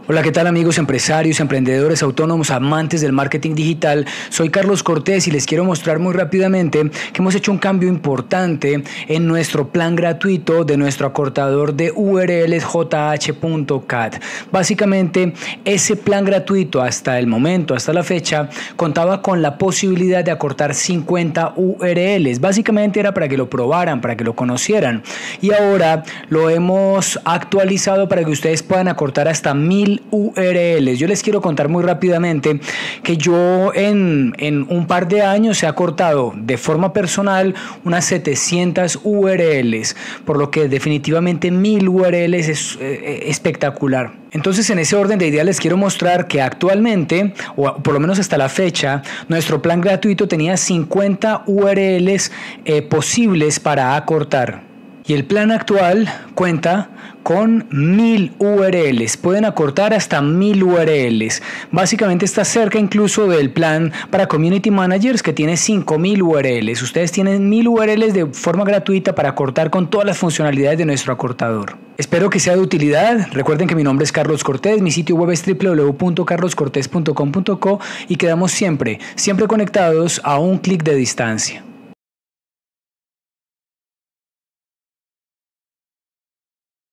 Hola, ¿qué tal amigos empresarios, emprendedores, autónomos, amantes del marketing digital? Soy Carlos Cortés y les quiero mostrar muy rápidamente que hemos hecho un cambio importante en nuestro plan gratuito de nuestro acortador de URLs jh.cat. Básicamente, ese plan gratuito hasta el momento, hasta la fecha, contaba con la posibilidad de acortar 50 URLs. Básicamente era para que lo probaran, para que lo conocieran. Y ahora lo hemos actualizado para que ustedes puedan acortar hasta 1000 URLs. Yo les quiero contar muy rápidamente que yo en un par de años he acortado de forma personal unas 700 URLs, por lo que definitivamente 1000 URLs es espectacular. Entonces, en ese orden de ideas les quiero mostrar que actualmente, o por lo menos hasta la fecha, nuestro plan gratuito tenía 50 URLs posibles para acortar. Y el plan actual cuenta con 1000 URLs. Pueden acortar hasta 1000 URLs. Básicamente está cerca incluso del plan para Community Managers que tiene 5000 URLs. Ustedes tienen 1000 URLs de forma gratuita para acortar con todas las funcionalidades de nuestro acortador. Espero que sea de utilidad. Recuerden que mi nombre es Carlos Cortés. Mi sitio web es www.carloscortes.com.co y quedamos siempre conectados a un clic de distancia.